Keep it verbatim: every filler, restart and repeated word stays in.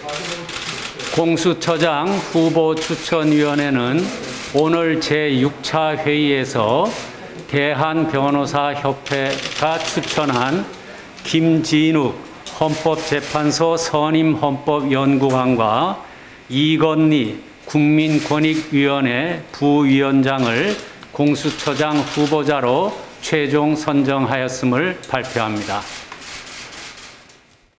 공수처장 후보추천위원회는 오늘 제육 차 회의에서 대한변호사협회가 추천한 김진욱 헌법재판소 선임헌법연구관과 이건희 국민권익위원회 부위원장을 공수처장 후보자로 최종 선정하였음을 발표합니다.